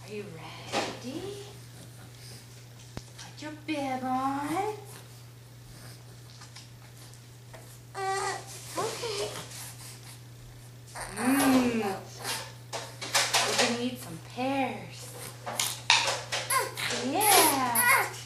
Are you ready? Put your bib on. Okay. We're gonna eat some pears. Yeah.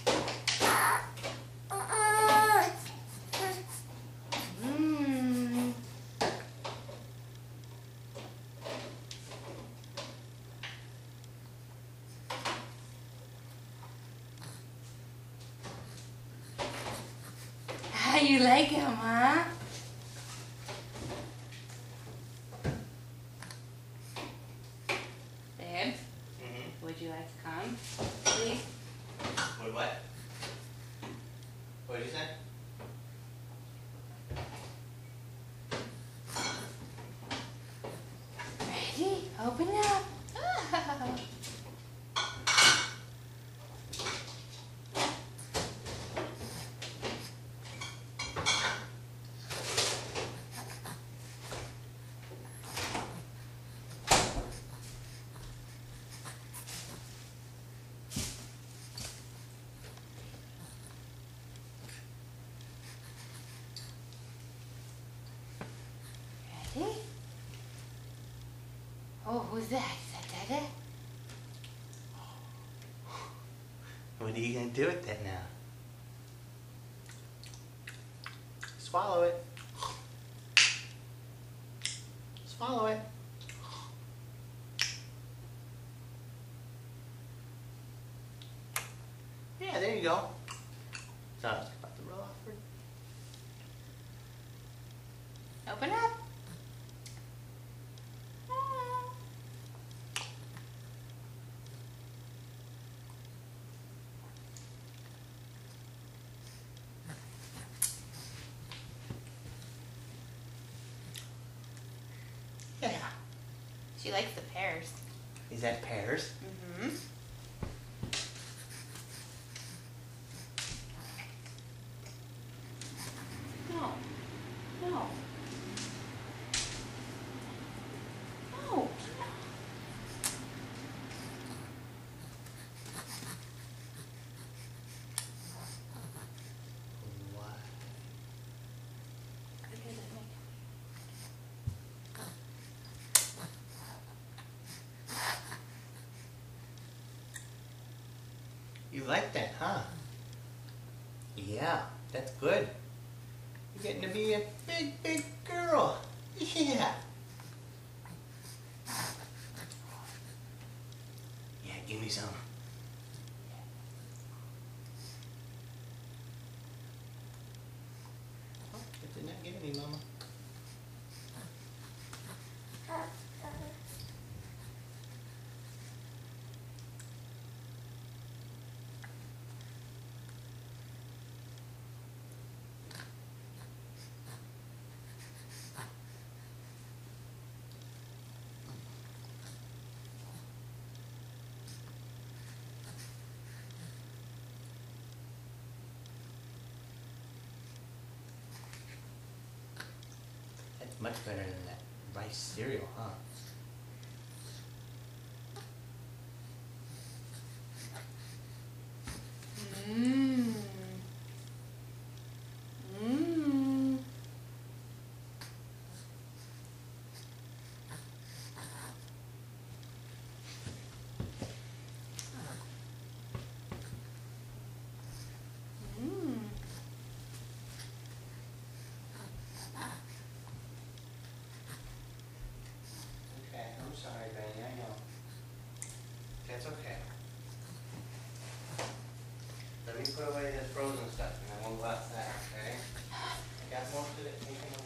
How you like them, huh? Babe, would you like to come, please? Would what? What did you say? Ready? Open up. Ready? Oh, who's that? Is that Dada? What are you going to do with that now? Swallow it. Swallow it. Yeah, there you go. So, it's about to roll off. Open up. Yeah. She likes the pears. Is that pears? Mm-hmm. No. No. No. What? You like that, huh? Yeah, that's good. You're getting to be a big, big girl. Yeah. Yeah, give me some. Oh, it did not give any, Mama. That's much better than that rice cereal, huh? Mmm. Mmm. Mmm. Okay, I'm sorry, Benny, I know. That's okay. Let me put away the frozen stuff and I won't go outside, okay? I got most of it taken away.